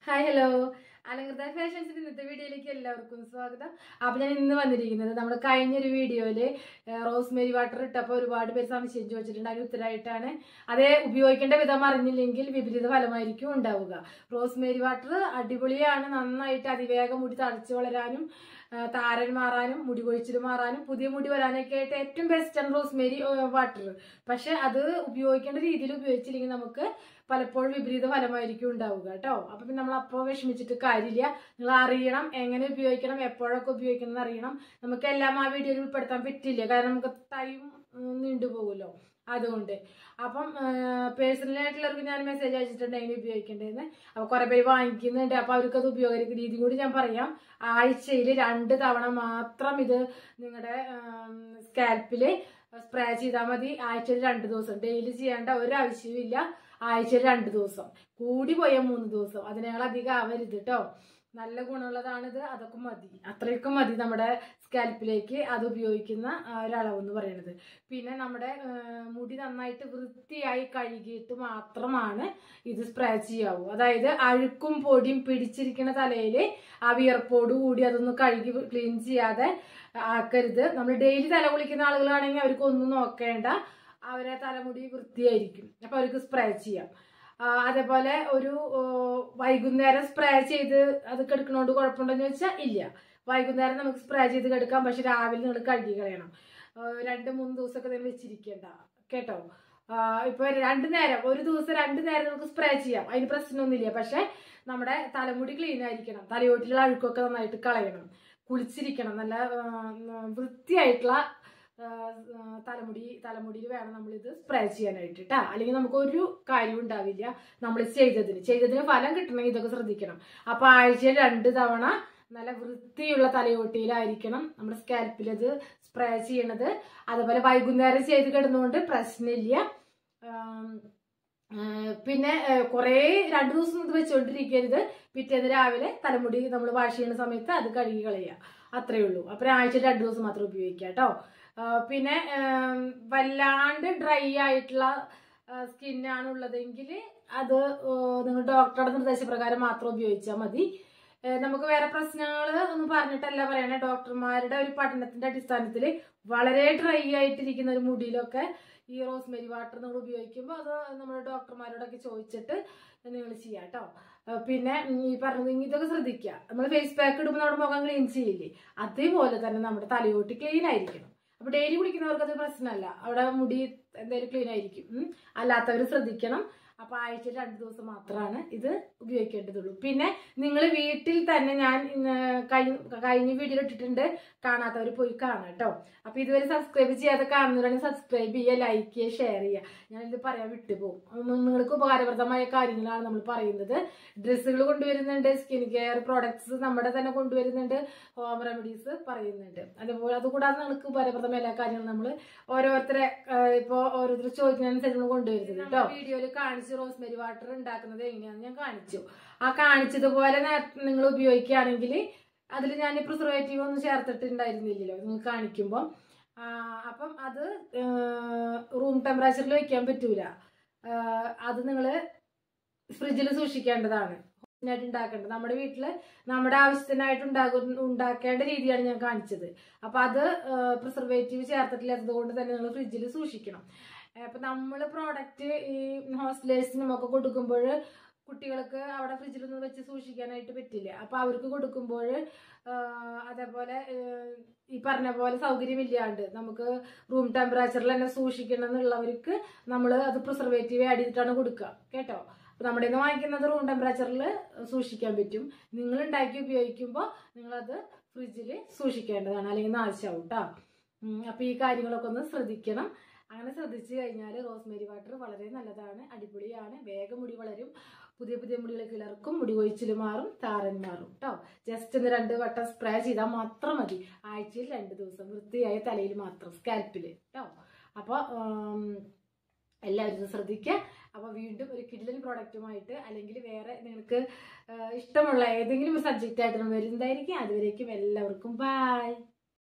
Hi hello അലങ്കൃത ഫാഷൻസിന്റെ ഇന്നത്തെ വീഡിയോയിലേക്ക് എല്ലാവർക്കും സ്വാഗതം. അപ്പോൾ ഞാൻ ഇന്ന് വന്നിരിക്കുന്നത് നമ്മുടെ കഴിഞ്ഞൊരു വീഡിയോയിൽ റോസ്മേരി വാട്ടർ ഇട്ടപ്പോൾ ഒരുപാട് പേര് സംശയം ചോദിച്ചിട്ടുണ്ട്. അതിന് ഉത്തരമായിട്ടാണ്. അതേ ഉപയോഗിക്കേണ്ട വിധം അറിഞ്ഞില്ലെങ്കിൽ വിപരീത ഫലമായിരിക്കും ഉണ്ടാവുക. റോസ്മേരി വാട്ടർ അടിപൊളിയാണ്. നന്നായിട്ട് അതിവേഗം മുടി തഴച്ചു വളരാനും താരൻ മാറാനും മുടി കൊഴിച്ചിൽ മാറാനും പുതിയ മുടി വരാനൊക്കെ ആയിട്ട് ഏറ്റവും ബെസ്റ്റാണ് റോസ്മേരി വാട്ടർ. പക്ഷെ അത് ഉപയോഗിക്കേണ്ട രീതിയിൽ ഉപയോഗിച്ചില്ലെങ്കിൽ നമുക്ക് പലപ്പോഴും വിപരീത ഫലമായിരിക്കും ഉണ്ടാവുക കേട്ടോ. അപ്പം നമ്മൾ അപ്പോൾ വിഷമിച്ചിട്ട് കാര്യമില്ല. നിങ്ങൾ അറിയണം എങ്ങനെ ഉപയോഗിക്കണം, എപ്പോഴൊക്കെ ഉപയോഗിക്കണം എന്ന് അറിയണം. നമുക്ക് എല്ലാം ആ വീഡിയോയിൽ ഉൾപ്പെടുത്താൻ പറ്റില്ല, കാരണം നമുക്ക് ടൈം നീണ്ടുപോകുമല്ലോ. അതുകൊണ്ട് അപ്പം പേഴ്സണലായിട്ടുള്ളവർക്ക് ഞാൻ മെസ്സേജ് അയച്ചിട്ടുണ്ട് എങ്ങനെ ഉപയോഗിക്കേണ്ടതെന്ന്. അപ്പോൾ കുറേ പേര് വാങ്ങിക്കുന്നുണ്ട്. അപ്പോൾ അവർക്കത് ഉപയോഗ രീതി കൂടി ഞാൻ പറയാം. ആഴ്ചയിൽ 2 തവണ മാത്രം ഇത് നിങ്ങളുടെ സ്കാൽപ്പിൽ സ്പ്രേ ചെയ്താൽ മതി. ആഴ്ചയിൽ 2 ദിവസം. ഡെയിലി ചെയ്യേണ്ട ഒരാവശ്യമില്ല. ആഴ്ചയിൽ 2 ദിവസം, കൂടി പോയ 3 ദിവസം. അതിനേക്കാൾ അധികം ആവരുത് കേട്ടോ. നല്ല ഗുണമുള്ളതാണിത്. അതൊക്കെ മതി, അത്രയൊക്കെ മതി നമ്മുടെ സ്കാൽപ്പിലേക്ക് അത് ഉപയോഗിക്കുന്ന ഒരളവെന്ന് പറയുന്നത്. പിന്നെ നമ്മുടെ മുടി നന്നായിട്ട് വൃത്തിയായി കഴുകിയിട്ട് മാത്രമാണ് ഇത് സ്പ്രേ ചെയ്യാവൂ. അതായത് അഴുക്കും പൊടിയും പിടിച്ചിരിക്കുന്ന തലയിൽ ആ വിയർപ്പോട് കൂടി അതൊന്ന് കഴുകി ക്ലീൻ ചെയ്യാതെ ആക്കരുത്. നമ്മൾ ഡെയിലി തല കുളിക്കുന്ന ആളുകളാണെങ്കിൽ അവർക്കൊന്നും നോക്കേണ്ട, അവരെ തലമുടി വൃത്തിയായിരിക്കും. അപ്പൊ അവർക്ക് സ്പ്രേ ചെയ്യാം. അതേപോലെ ഒരു വൈകുന്നേരം സ്പ്രേ ചെയ്ത് അത് കെടുക്കണോണ്ട് കുഴപ്പമുണ്ടെന്ന് ചോദിച്ചാൽ ഇല്ല. വൈകുന്നേരം നമുക്ക് സ്പ്രേ ചെയ്ത് കെടുക്കാം. പക്ഷെ രാവിലെ നിങ്ങൾ കഴുകി കളയണം. 2-3 ദിവസമൊക്കെ തന്നെ വെച്ചിരിക്കേണ്ട കേട്ടോ. ഇപ്പൊ 2 നേരം, ഒരു ദിവസം 2 നേരം നമുക്ക് സ്പ്രേ ചെയ്യാം. അതിന് പ്രശ്നമൊന്നുമില്ല. പക്ഷെ നമ്മുടെ തലമുടി ക്ലീൻ ആയിരിക്കണം. തലയോട്ടിലുള്ള അഴുക്കൊക്കെ നന്നായിട്ട് കളയണം. കുളിച്ചിരിക്കണം. നല്ല വൃത്തിയായിട്ടുള്ള തലമുടിയിൽ വേണം നമ്മളിത് സ്പ്രേ ചെയ്യാനായിട്ട് കേട്ടാ. അല്ലെങ്കിൽ നമുക്ക് ഒരു കാര്യം ഉണ്ടാവില്ല. നമ്മൾ ചെയ്തതിന് ഫലം കിട്ടണമെങ്കിൽ ഇതൊക്കെ ശ്രദ്ധിക്കണം. അപ്പൊ ആഴ്ചയിൽ 2 തവണ നല്ല വൃത്തിയുള്ള തലയോട്ടിയിലായിരിക്കണം നമ്മുടെ സ്കാൽപ്പിൽ അത് സ്പ്രേ ചെയ്യണത്. അതുപോലെ വൈകുന്നേരം ചെയ്ത് കിടന്നുകൊണ്ട് പ്രശ്നമില്ല. പിന്നെ കുറെ 2 ദിവസം ഇത് വെച്ചുകൊണ്ടിരിക്കരുത്. പിറ്റേന്ന് രാവിലെ തലമുടി നമ്മൾ വാഷ് ചെയ്യുന്ന സമയത്ത് അത് കഴുകി കളയുക. അത്രയേ ഉള്ളൂ. അപ്പൊ ആഴ്ചയിൽ 2 ദിവസം മാത്രം ഉപയോഗിക്കുക കേട്ടോ. പിന്നെ വല്ലാണ്ട് ഡ്രൈ ആയിട്ടുള്ള സ്കിന്നാണ് ഉള്ളതെങ്കിൽ അത് നിങ്ങൾ ഡോക്ടറുടെ നിർദ്ദേശപ്രകാരം മാത്രം ഉപയോഗിച്ചാൽ മതി. നമുക്ക് വേറെ പ്രശ്നങ്ങൾ ഒന്നും പറഞ്ഞിട്ടല്ല പറയണേ. ഡോക്ടർമാരുടെ ഒരു പഠനത്തിന്റെ അടിസ്ഥാനത്തിൽ വളരെ ഡ്രൈ ആയിട്ടിരിക്കുന്ന ഒരു മുടിയിലൊക്കെ ഈ റോസ്മേരി വാട്ടർ നിങ്ങൾ ഉപയോഗിക്കുമ്പോൾ അത് നമ്മുടെ ഡോക്ടർമാരോടൊക്കെ ചോദിച്ചിട്ട് നിങ്ങൾ ചെയ്യാം കേട്ടോ. പിന്നെ ഈ പറഞ്ഞത് ഇതൊക്കെ ശ്രദ്ധിക്കുക. നമ്മൾ ഫേസ് പാക്ക് ഇടുമ്പോൾ നമ്മുടെ മുഖം ക്ലീൻ ചെയ്യില്ലേ, അതേപോലെ തന്നെ നമ്മുടെ തലയോട്ടി ക്ലീൻ ആയിരിക്കണം. അപ്പൊ ഡെയിലി കുളിക്കുന്നവർക്ക് അത് പ്രശ്നമല്ല, അവിടെ മുടി എന്തായാലും ക്ലീൻ ആയിരിക്കും. അല്ലാത്തവർ ശ്രദ്ധിക്കണം. അപ്പൊ ആഴ്ചയിൽ 2 ദിവസം മാത്രമാണ് ഇത് ഉപയോഗിക്കേണ്ടതുള്ളൂ. പിന്നെ നിങ്ങൾ വീട്ടിൽ തന്നെ ഞാൻ കഴിഞ്ഞ വീഡിയോ ഇട്ടിട്ടുണ്ട്, കാണാത്തവർ പോയി കാണാം കേട്ടോ. അപ്പൊ ഇതുവരെ സബ്സ്ക്രൈബ് ചെയ്യാതെ കാണുന്നവരാണെങ്കിൽ സബ്സ്ക്രൈബ് ചെയ്യുക, ലൈക്ക് ചെയ്യുക, ഷെയർ ചെയ്യുക. ഞാനിത് പറയാൻ വിട്ടുപോകും. നിങ്ങൾക്ക് ഉപകാരപ്രദമായ കാര്യങ്ങളാണ് നമ്മൾ പറയുന്നത്. ഡ്രസ്സുകൾ കൊണ്ടുവരുന്നുണ്ട്, സ്കിൻ കെയർ പ്രോഡക്ട്സ് നമ്മുടെ തന്നെ കൊണ്ടുവരുന്നുണ്ട്, ഹോം റെമഡീസ് പറയുന്നുണ്ട്. അതുപോലെ അതുകൂടാതെ നിങ്ങൾക്ക് ഉപകാരപ്രദമായ എല്ലാ കാര്യങ്ങളും നമ്മൾ ഓരോരുത്തരെ ചോദിക്കുന്നതിനനുസരിച്ച് നമ്മൾ കൊണ്ടുവരുന്നത് കേട്ടോ. വീഡിയോയിൽ കാണിച്ചു റോസ്മേരി വാട്ടർ ഉണ്ടാക്കുന്നത് എങ്ങനെയാണെന്ന് ഞാൻ കാണിച്ചു. ആ കാണിച്ചതുപോലെ നിങ്ങൾ ഉപയോഗിക്കുകയാണെങ്കിൽ അതിൽ ഞാൻ പ്രിസർവേറ്റീവ് ഒന്നും ചേർത്തിട്ടുണ്ടായിരുന്നില്ലല്ലോ നിങ്ങൾ കാണിക്കുമ്പോൾ. അപ്പം അത് റൂം ടെമ്പറേച്ചറിൽ വെക്കാൻ പറ്റൂല. അത് നിങ്ങൾ ഫ്രിഡ്ജിൽ സൂക്ഷിക്കേണ്ടതാണ്. ഉണ്ടാക്കേണ്ടത് നമ്മുടെ വീട്ടില് നമ്മുടെ ആവശ്യത്തിനായിട്ട് ഉണ്ടാക്കേണ്ട രീതിയാണ് ഞാൻ കാണിച്ചത്. അപ്പൊ അത് പ്രിസർവേറ്റീവ് ചേർത്തിട്ടില്ലാത്തത് കൊണ്ട് തന്നെ നിങ്ങൾ ഫ്രിഡ്ജിൽ സൂക്ഷിക്കണം. അപ്പൊ നമ്മൾ പ്രോഡക്റ്റ് ഈ ഹോസ്റ്റലേഴ്സിനും ഒക്കെ കൊടുക്കുമ്പോൾ കുട്ടികൾക്ക് അവിടെ ഫ്രിഡ്ജിലൊന്നും വെച്ച് സൂക്ഷിക്കാനായിട്ട് പറ്റില്ല. അപ്പൊ അവർക്ക് കൊടുക്കുമ്പോൾ അതേപോലെ ഈ പറഞ്ഞ പോലെ സൗകര്യമില്ലാണ്ട് നമുക്ക് റൂം ടെമ്പറേച്ചറിൽ തന്നെ സൂക്ഷിക്കണം എന്നുള്ളവർക്ക് നമ്മൾ അത് പ്രിസർവേറ്റീവ് ആഡ് ചെയ്തിട്ടാണ് കൊടുക്കുക കേട്ടോ. അപ്പൊ നമ്മുടെ നിന്ന് വാങ്ങിക്കുന്നത് റൂം ടെമ്പറേച്ചറിൽ സൂക്ഷിക്കാൻ പറ്റും. നിങ്ങൾ ഉണ്ടാക്കി ഉപയോഗിക്കുമ്പോൾ നിങ്ങളത് ഫ്രിഡ്ജിൽ സൂക്ഷിക്കേണ്ടതാണ്, അല്ലെങ്കിൽ നാശമാവും കേട്ടോ. അപ്പൊ ഈ കാര്യങ്ങളൊക്കെ ഒന്ന് ശ്രദ്ധിക്കണം. അങ്ങനെ ശ്രദ്ധിച്ചു കഴിഞ്ഞാൽ റോസ്മേരി വാട്ടർ വളരെ നല്ലതാണ്, അടിപൊളിയാണ്. വേഗം മുടി വളരും, പുതിയ മുടികൾ കിളർക്കും, മുടി കൊഴിച്ചിൽ മാറും, താരൻ മാറും കേട്ടോ. ജസ്റ്റ് ഒന്ന് 2 വട്ടം സ്പ്രേ ചെയ്താൽ മാത്രം മതി. ആഴ്ചയിൽ 2 ദിവസം വൃത്തിയായ തലയിൽ മാത്രം, സ്കാൽപ്പിൽ കേട്ടോ. അപ്പോൾ എല്ലാവരും ശ്രദ്ധിക്കുക. അപ്പോൾ വീണ്ടും ഒരു കിഡിലൻ പ്രോഡക്റ്റുമായിട്ട് അല്ലെങ്കിൽ വേറെ നിങ്ങൾക്ക് ഇഷ്ടമുള്ള ഏതെങ്കിലും സബ്ജക്റ്റ് ആയിട്ട് വരുന്നതായിരിക്കും. അതുവരേക്കും എല്ലാവർക്കും ബൈ.